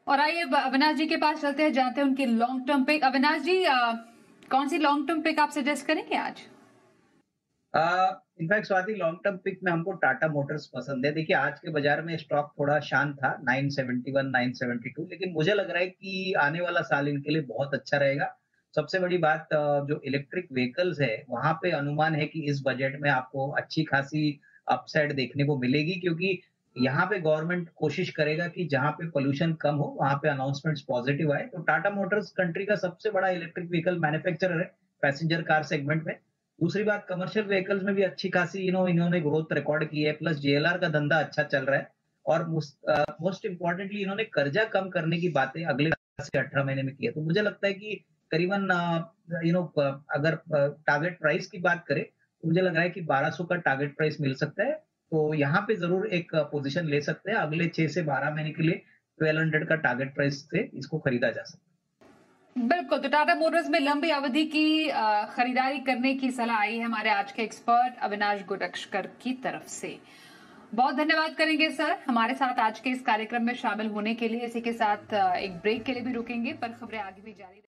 और आइए अविनाश जी के पास चलते हैं, जानते हैं उनकी long term pick. Avinash ji, कौन सी लॉन्ग टर्म पिक आप सजेस्ट करेंगे आज? In fact Swati, long term pick में हमको टाटा मोटर्स पसंद है। देखिए, आज के बाजार में स्टॉक थोड़ा शांत था, 971 972, लेकिन मुझे लग रहा है कि आने वाला साल इनके लिए बहुत अच्छा रहेगा। सबसे बड़ी बात, जो इलेक्ट्रिक व्हीकल्स है वहां पे अनुमान है कि इस बजट में आपको अच्छी खासी अपसाइड देखने को मिलेगी, क्योंकि यहाँ पे गवर्नमेंट कोशिश करेगा कि जहाँ पे पोल्यूशन कम हो वहां पे अनाउंसमेंट्स पॉजिटिव आए। तो टाटा मोटर्स कंट्री का सबसे बड़ा इलेक्ट्रिक व्हीकल मैन्युफैक्चरर है पैसेंजर कार सेगमेंट में। दूसरी बात, कमर्शियल व्हीकल्स में भी अच्छी खासी इन्होंने ग्रोथ रिकॉर्ड की है, प्लस जेएलआर का धंधा अच्छा चल रहा है। और मोस्ट इम्पोर्टेंटली इन्होंने कर्जा कम करने की बातें अगले 18 महीने में की है। तो मुझे लगता है कि करीबन अगर टारगेट प्राइस की बात करें तो मुझे लग रहा है कि 1200 का टारगेट प्राइस मिल सकता है। तो यहाँ पे जरूर एक पोजीशन ले सकते हैं। अगले 6 से 12 महीने के लिए 1200 का टारगेट प्राइस से इसको खरीदा जा सकता है। बिल्कुल, तो टाटा मोटर्स में लंबी अवधि की खरीदारी करने की सलाह आई है हमारे आज के एक्सपर्ट अविनाश गुरक्षकर की तरफ से। बहुत धन्यवाद करेंगे सर हमारे साथ आज के इस कार्यक्रम में शामिल होने के लिए। इसी के साथ एक ब्रेक के लिए भी रुकेंगे, पर खबरें आगे भी जारी